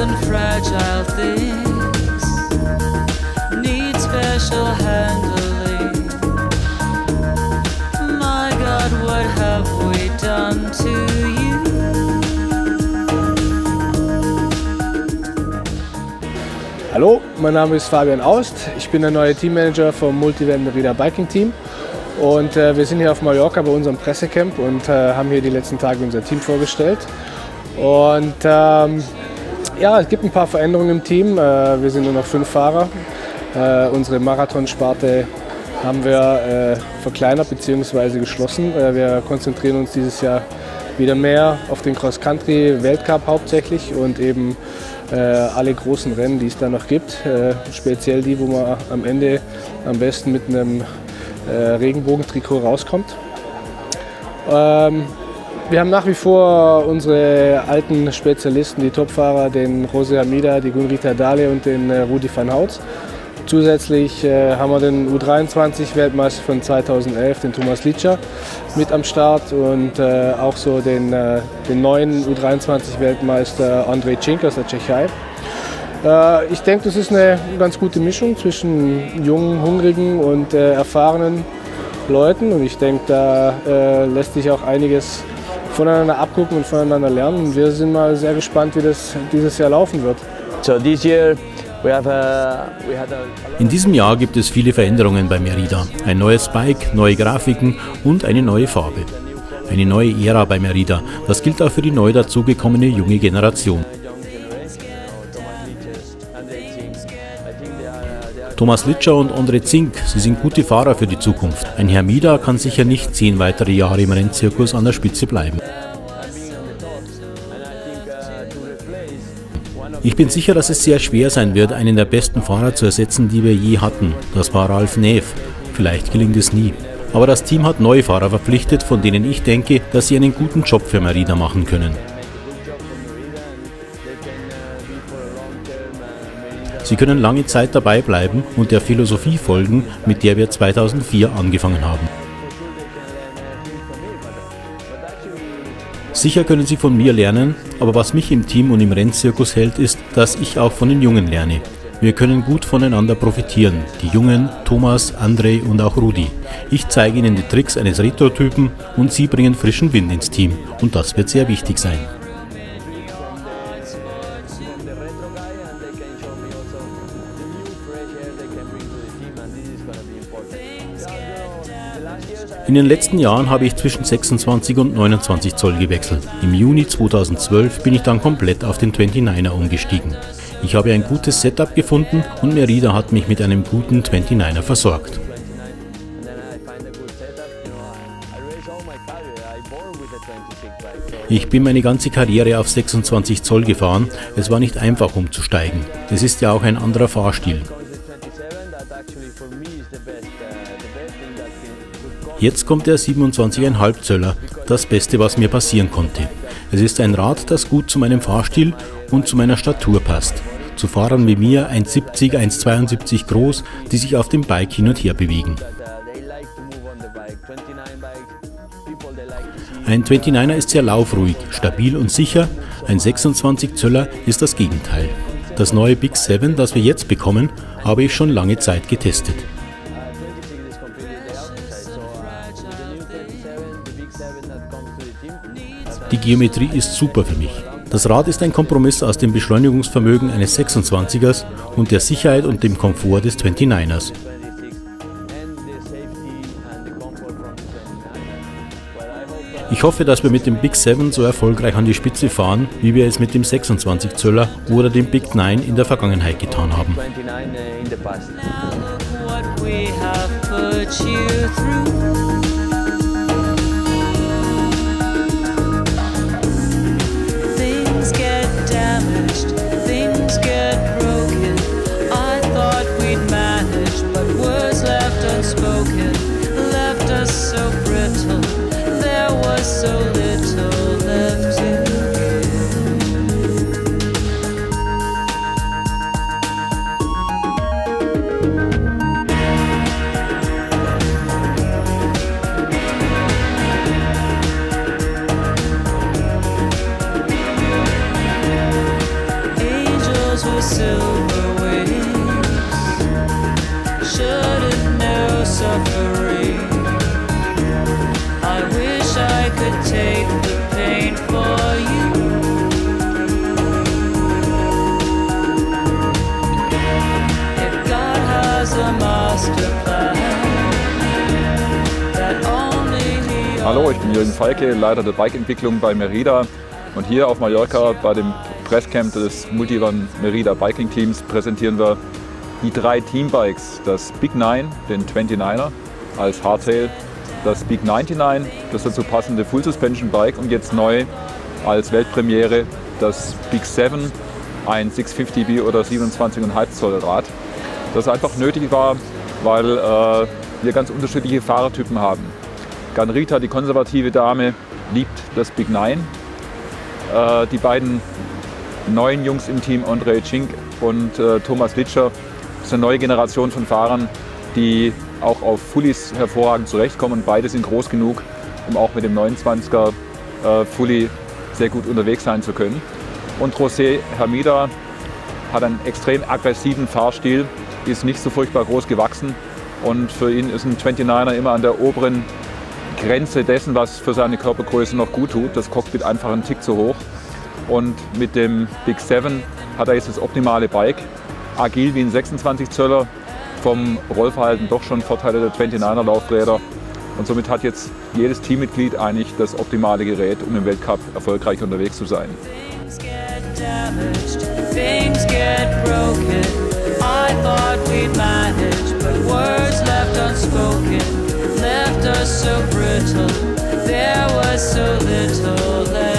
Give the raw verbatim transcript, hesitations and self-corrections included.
and fragile things need special handling. My God, what have we done to you? Hallo, mein Name ist Fabian Aust. Ich bin der neue Teammanager vom Multivan Merida Biking Team. Und äh, wir sind hier auf Mallorca bei unserem Pressecamp und äh, haben hier die letzten Tage unser Team vorgestellt. Und ähm, ja, es gibt ein paar Veränderungen im Team. Äh, wir sind nur noch fünf Fahrer. Äh, unsere Marathonsparte haben wir äh, verkleinert bzw. geschlossen. Äh, wir konzentrieren uns dieses Jahr wieder mehr auf den Cross-Country-Weltcup hauptsächlich und eben äh, alle großen Rennen, die es da noch gibt. Äh, speziell die, wo man am Ende am besten mit einem äh, Regenbogentrikot rauskommt. Ähm, wir haben nach wie vor unsere alten Spezialisten, die Topfahrer, den José Armida, die Gunrita Dale und den äh, Rudi van Houts. Zusätzlich äh, haben wir den U dreiundzwanzig-Weltmeister von zweitausendelf, den Thomas Lidscher, mit am Start und äh, auch so den, äh, den neuen U dreiundzwanzig-Weltmeister Andrej Cinc aus der Tschechei. Äh, ich denke, das ist eine ganz gute Mischung zwischen jungen, hungrigen und äh, erfahrenen Leuten und ich denke, da äh, lässt sich auch einiges voneinander abgucken und voneinander lernen. Und wir sind mal sehr gespannt, wie das dieses Jahr laufen wird. So this year In diesem Jahr gibt es viele Veränderungen bei Merida. Ein neues Bike, neue Grafiken und eine neue Farbe. Eine neue Ära bei Merida. Das gilt auch für die neu dazugekommene junge Generation. Thomas Lidscher und Andrej Cinc, sie sind gute Fahrer für die Zukunft. Ein Hermida kann sicher nicht zehn weitere Jahre im Rennzirkus an der Spitze bleiben. Ich bin sicher, dass es sehr schwer sein wird, einen der besten Fahrer zu ersetzen, die wir je hatten. Das war Ralf Neef. Vielleicht gelingt es nie. Aber das Team hat neue Fahrer verpflichtet, von denen ich denke, dass sie einen guten Job für Merida machen können. Sie können lange Zeit dabei bleiben und der Philosophie folgen, mit der wir zweitausendvier angefangen haben. Sicher können Sie von mir lernen, aber was mich im Team und im Rennzirkus hält, ist, dass ich auch von den Jungen lerne. Wir können gut voneinander profitieren, die Jungen, Thomas, Andrej und auch Rudi. Ich zeige ihnen die Tricks eines Retro-Typen und sie bringen frischen Wind ins Team und das wird sehr wichtig sein. In den letzten Jahren habe ich zwischen sechsundzwanzig und neunundzwanzig Zoll gewechselt. Im Juni zweitausendzwölf bin ich dann komplett auf den neunundzwanziger umgestiegen. Ich habe ein gutes Setup gefunden und Merida hat mich mit einem guten neunundzwanziger versorgt. Ich bin meine ganze Karriere auf sechsundzwanzig Zoll gefahren. Es war nicht einfach umzusteigen. Es ist ja auch ein anderer Fahrstil. Jetzt kommt der siebenundzwanzig Komma fünf Zöller, das Beste, was mir passieren konnte. Es ist ein Rad, das gut zu meinem Fahrstil und zu meiner Statur passt. Zu Fahrern wie mir, eins siebzig, eins zweiundsiebzig groß, die sich auf dem Bike hin und her bewegen. Ein neunundzwanziger ist sehr laufruhig, stabil und sicher, ein sechsundzwanzig Zöller ist das Gegenteil. Das neue Big sieben, das wir jetzt bekommen, habe ich schon lange Zeit getestet. Die Geometrie ist super für mich. Das Rad ist ein Kompromiss aus dem Beschleunigungsvermögen eines sechsundzwanzigers und der Sicherheit und dem Komfort des neununddzwanzigers. Ich hoffe, dass wir mit dem Big sieben so erfolgreich an die Spitze fahren, wie wir es mit dem sechsundzwanzig Zöller oder dem Big neun in der Vergangenheit getan haben. So little left to give. silver wings, shouldn't know suffering. I wish I could take the pain for you. If God has a master plan that only he. Hallo, ich bin Jürgen Falke, Leiter der Bikeentwicklung bei Merida. Und hier auf Mallorca bei dem Presscamp des Multivan Merida Biking Teams präsentieren wir die drei Teambikes. Das Big Nine, den neunundzwanziger als Hardtail, das Big neunundneunzig, das dazu passende Full Suspension Bike und jetzt neu als Weltpremiere das Big Seven, ein sechshundertfünfzig B oder siebenundzwanzig Komma fünf Zoll Rad. Das einfach nötig war, weil äh, wir ganz unterschiedliche Fahrertypen haben. Ganrita, die konservative Dame, liebt das Big Nine. Äh, die beiden neuen Jungs im Team, Andrei Cink und äh, Thomas Litscher, das ist eine neue Generation von Fahrern, die auch auf Fullies hervorragend zurechtkommen. Und beide sind groß genug, um auch mit dem neunundzwanziger äh, Fully sehr gut unterwegs sein zu können. Und José Hermida hat einen extrem aggressiven Fahrstil, ist nicht so furchtbar groß gewachsen. Und für ihn ist ein neunundzwanziger immer an der oberen Grenze dessen, was für seine Körpergröße noch gut tut. Das Cockpit einfach einen Tick zu hoch. Und mit dem Big Seven hat er jetzt das optimale Bike. Agil wie ein sechsundzwanzig Zöller, vom Rollverhalten doch schon Vorteile der neunundzwanziger Laufräder. Und somit hat jetzt jedes Teammitglied eigentlich das optimale Gerät, um im Weltcup erfolgreich unterwegs zu sein. Things get damaged, things get broken. I thought we'd manage, but words left unspoken left us so brittle. There was so little left.